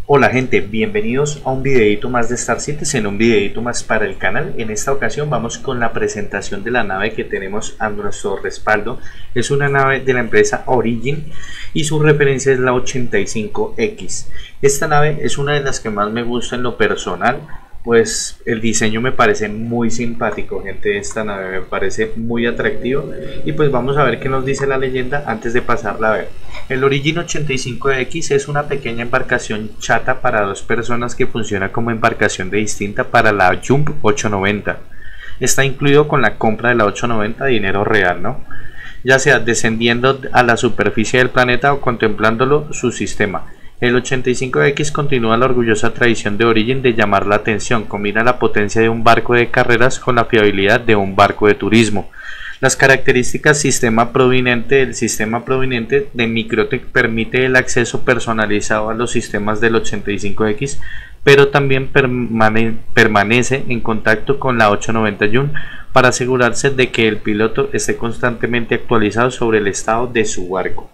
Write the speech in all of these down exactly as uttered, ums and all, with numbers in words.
Hola gente, bienvenidos a un videito más de Star Citizen, un videito más para el canal. En esta ocasión vamos con la presentación de la nave que tenemos a nuestro respaldo. Es una nave de la empresa Origin y su referencia es la ochenta y cinco X. Esta nave es una de las que más me gusta en lo personal, pues el diseño me parece muy simpático, gente. De esta nave me parece muy atractivo y pues vamos a ver qué nos dice la leyenda antes de pasarla a ver. El Origin ochenta y cinco X es una pequeña embarcación chata para dos personas que funciona como embarcación de distinta para la Jump ochocientos noventa. Está incluido con la compra de la ochocientos noventa dinero real, ¿no? Ya sea descendiendo a la superficie del planeta o contemplándolo su sistema. El ochenta y cinco X continúa la orgullosa tradición de Origin de llamar la atención, combina la potencia de un barco de carreras con la fiabilidad de un barco de turismo. Las características sistema proveniente del sistema proveniente de Microtech permite el acceso personalizado a los sistemas del ochenta y cinco X, pero también permane permanece en contacto con la ochocientos noventa Jun para asegurarse de que el piloto esté constantemente actualizado sobre el estado de su barco.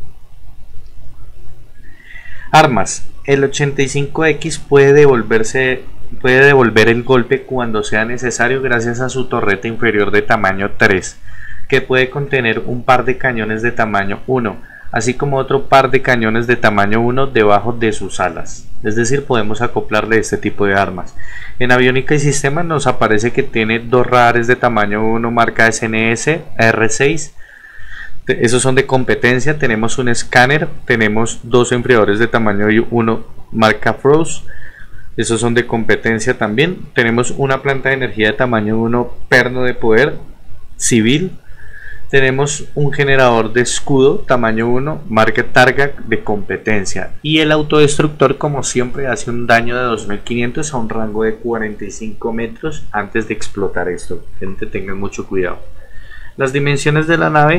Armas. El ochenta y cinco X puede devolverse puede devolver el golpe cuando sea necesario gracias a su torreta inferior de tamaño tres, que puede contener un par de cañones de tamaño uno, así como otro par de cañones de tamaño uno debajo de sus alas. Es decir, podemos acoplarle este tipo de armas. En aviónica y sistemas nos aparece que tiene dos radares de tamaño uno marca S N S R seis. Esos son de competencia. Tenemos un escáner, tenemos dos enfriadores de tamaño uno marca Frost, esos son de competencia también. Tenemos una planta de energía de tamaño uno perno de poder civil. Tenemos un generador de escudo tamaño uno marca Targa de competencia, y el autodestructor, como siempre, hace un daño de dos mil quinientos a un rango de cuarenta y cinco metros antes de explotar. Esto, gente, tengan mucho cuidado. Las dimensiones de la nave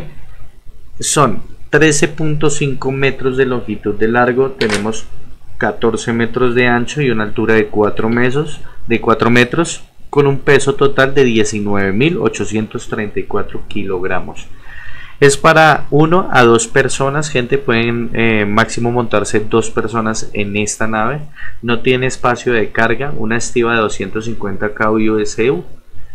son trece punto cinco metros de longitud de largo, tenemos catorce metros de ancho y una altura de cuatro metros, de cuatro metros, con un peso total de diecinueve mil ochocientos treinta y cuatro kilogramos. Es para uno a dos personas, gente. Pueden eh, máximo montarse dos personas en esta nave. No tiene espacio de carga, una estiva de doscientos cincuenta kilovoltios U S U.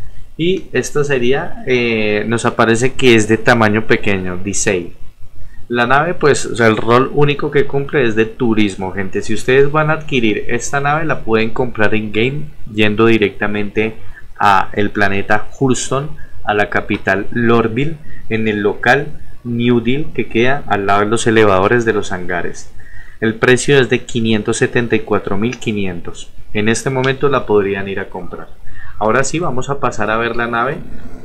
Y esta sería, eh, nos aparece que es de tamaño pequeño, D seis. La nave, pues, o sea, el rol único que cumple es de turismo, gente. Si ustedes van a adquirir esta nave, la pueden comprar en game yendo directamente a el planeta Hurston, a la capital Lorville, en el local New Deal que queda al lado de los elevadores de los hangares. El precio es de quinientos setenta y cuatro mil quinientos. En este momento la podrían ir a comprar. Ahora sí, vamos a pasar a ver la nave,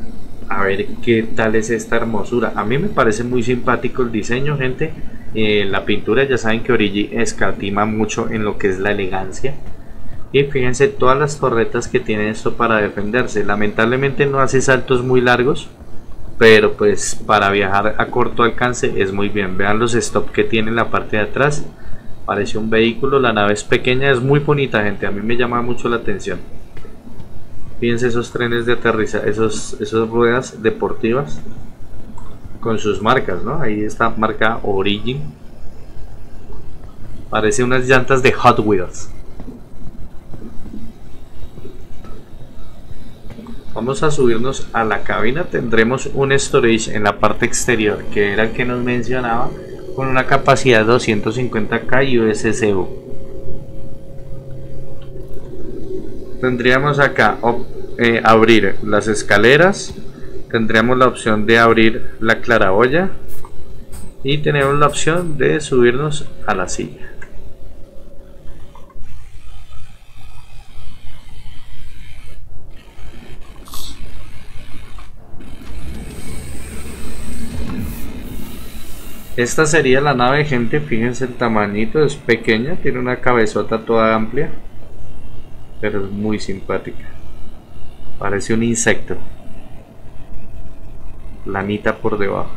a ver qué tal es esta hermosura. A mí me parece muy simpático el diseño, gente. Eh, la pintura, ya saben que Origin escatima mucho en lo que es la elegancia. Y fíjense todas las torretas que tiene esto para defenderse. Lamentablemente no hace saltos muy largos, pero pues para viajar a corto alcance es muy bien. Vean los stops que tiene en la parte de atrás. Parece un vehículo, la nave es pequeña, es muy bonita, gente. A mí me llama mucho la atención. Fíjense esos trenes de aterrizaje, esos, esas ruedas deportivas con sus marcas, ¿no? Ahí está marca Origin. Parece unas llantas de Hot Wheels. Vamos a subirnos a la cabina. Tendremos un storage en la parte exterior, que era el que nos mencionaba, con una capacidad de doscientos cincuenta kilovoltios U S U. Tendríamos acá eh, abrir las escaleras, tendríamos la opción de abrir la claraboya y tenemos la opción de subirnos a la silla. Esta sería la nave, gente. Fíjense el tamañito, es pequeña, tiene una cabezota toda amplia, pero es muy simpática. Parece un insecto, lanita por debajo.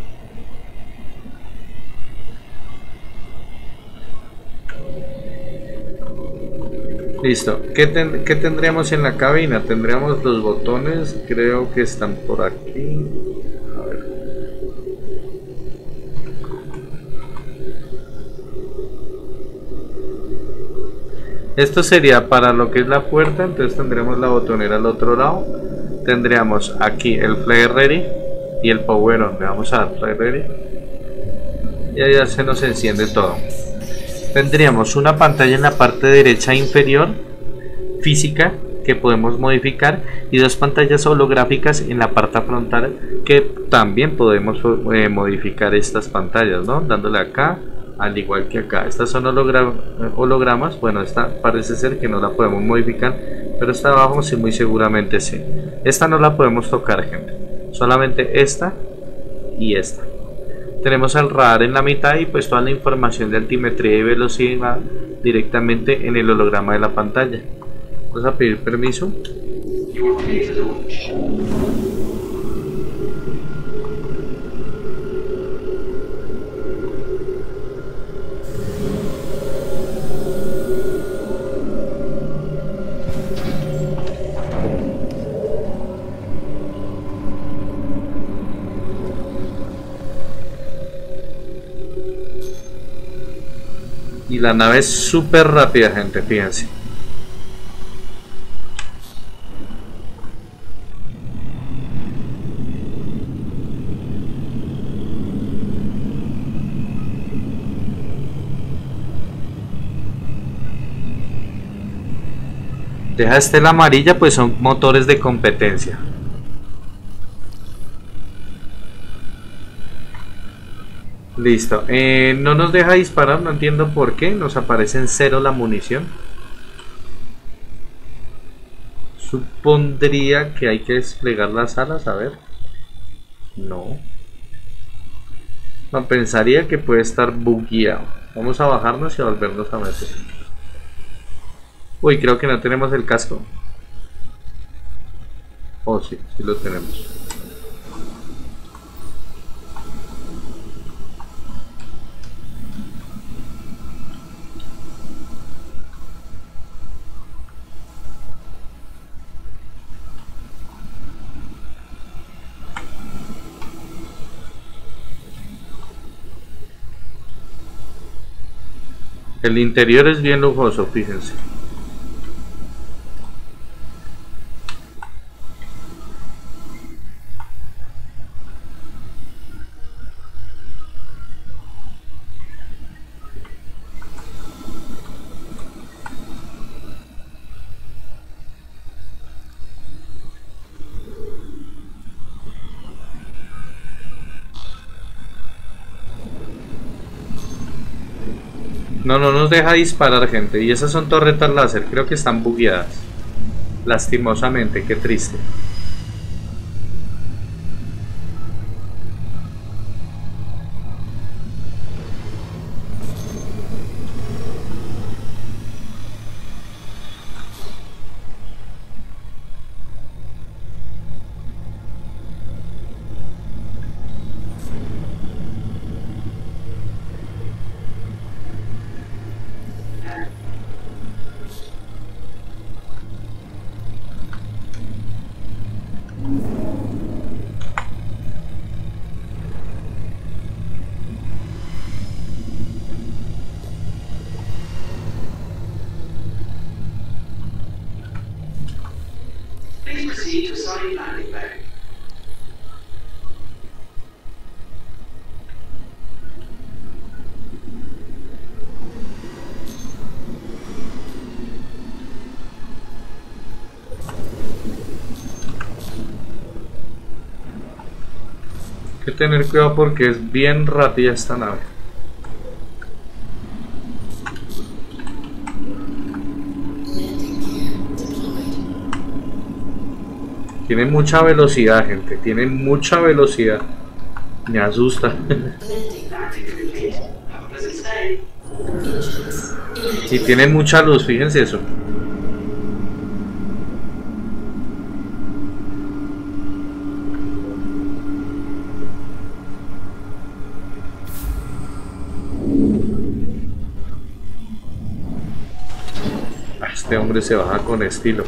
Listo. ¿Qué, ten ¿Qué tendríamos en la cabina? Tendríamos los botones, creo que están por aquí. A ver. Esto sería para lo que es la puerta, entonces tendremos la botonera al otro lado. Tendríamos aquí el Flare Ready y el Power On. Le vamos a dar Flare Ready y allá se nos enciende todo. Tendríamos una pantalla en la parte derecha inferior física que podemos modificar y dos pantallas holográficas en la parte frontal que también podemos eh, modificar estas pantallas, ¿no? Dándole acá, al igual que acá. Estas son hologra hologramas. Bueno, esta parece ser que no la podemos modificar, pero esta abajo sí, muy seguramente sí. Esta no la podemos tocar, gente, solamente esta y esta. Tenemos el radar en la mitad y pues toda la información de altimetría y velocidad directamente en el holograma de la pantalla. Vamos a pedir permiso. Y la nave es súper rápida, gente, fíjense. Deja estela amarilla, pues son motores de competencia. Listo, eh, no nos deja disparar, no entiendo por qué, nos aparece en cero la munición. Supondría que hay que desplegar las alas, a ver. No. No, pensaría que puede estar bugueado. Vamos a bajarnos y a volvernos a meter. Uy, creo que no tenemos el casco. Oh, sí, sí lo tenemos. El interior es bien lujoso, fíjense. No, no nos deja disparar, gente. Y esas son torretas láser, creo que están bugueadas. Lastimosamente, qué triste. Hay que tener cuidado porque es bien rápida esta nave. Tiene mucha velocidad, gente. Tiene mucha velocidad. Me asusta. Y tiene mucha luz, fíjense eso. Este hombre se baja con estilo.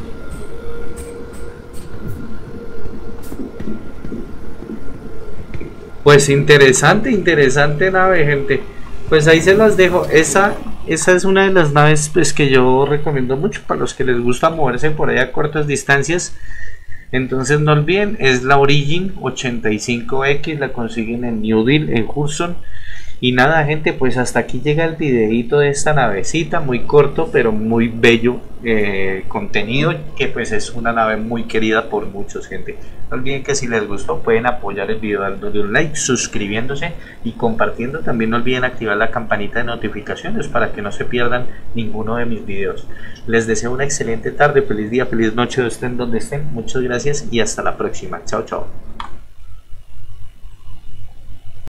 Pues interesante, interesante nave, gente. Pues ahí se las dejo. Esa esa es una de las naves pues que yo recomiendo mucho para los que les gusta moverse por ahí a cortas distancias. Entonces no olviden, es la Origin ochenta y cinco X, la consiguen en New Deal, en Hudson. Y nada, gente, pues hasta aquí llega el videito de esta navecita, muy corto pero muy bello eh, contenido, que pues es una nave muy querida por muchos, gente. No olviden que si les gustó pueden apoyar el video dándole un like, suscribiéndose y compartiendo. También no olviden activar la campanita de notificaciones para que no se pierdan ninguno de mis videos. Les deseo una excelente tarde, feliz día, feliz noche, estén donde estén. Muchas gracias y hasta la próxima. Chao, chao.